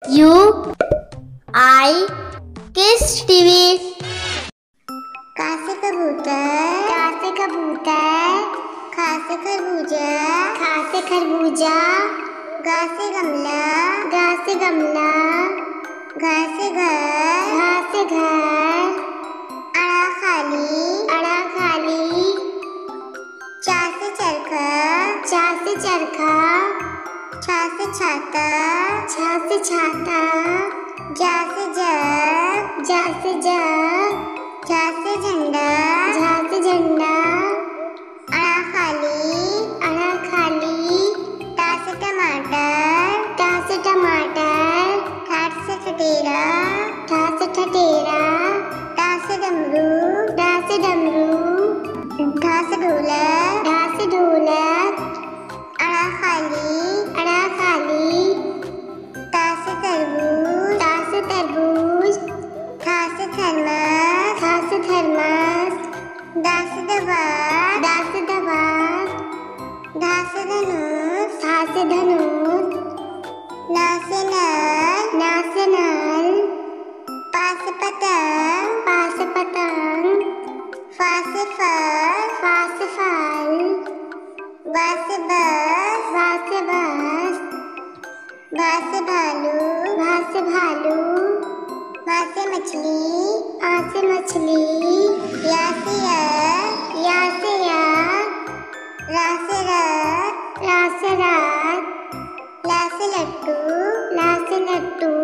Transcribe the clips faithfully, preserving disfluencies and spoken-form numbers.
You आई किस TV. का से कबूतर, का से कबूतर, खा से खरबूजा, खा से खरबूजा, गा से गमला, गा से गमला, घा से घर, घा से घर, अड़ा खाली, अड़ा खाली, चा से चरखा, चा से चरखा, छा से छाता, छा से छाता, जा से जग, जा से जग, झा से झंडा, झा से झंडा, अड़ा खाली, अड़ा खाली, टा से टमाटर, टा से टमाटर, ठाट से ठठेरा, ठा से ठठेरा, टा से डमरू, डा से डमरू, ढा से ढोलक, ढा से ढोलक, अड़ा खाली, अड़ा खाली, ता से तरबूज, ता से तरबूज, था से थर्मस, था से थर्मस, दा से दबार, दा से दबार, धा से धनुष, था से धनुष, ना से नल, ना से नल, पा से पतंग, पा से पतंग, फा से फल, फा से फल, वा से बस, वा से बस, भा से भालू, भा से भालू, मा से मछली, आ से मछली, या से यार, या से यार, रा से रात, रा से रात, ला से लट्टू, ला से लट्टू,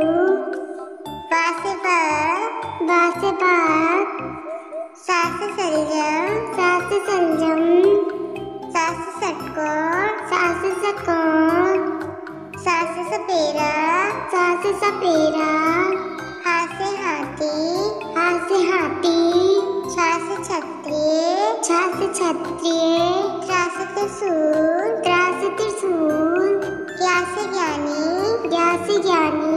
बा से बाग, बा से बाग, सा से सलजम, सा से सलजम, सा से षटकोण, सा से षटकोण, सा से सपेरा, सा से सपेरा, हा से हाथी, हा से हाथी, छा से छतरी, छा से छतरी, त्रा से त्रिशूल, त्रा से त्रिशूल, ज्ञा से ज्ञानी, ज्ञा से ज्ञानी।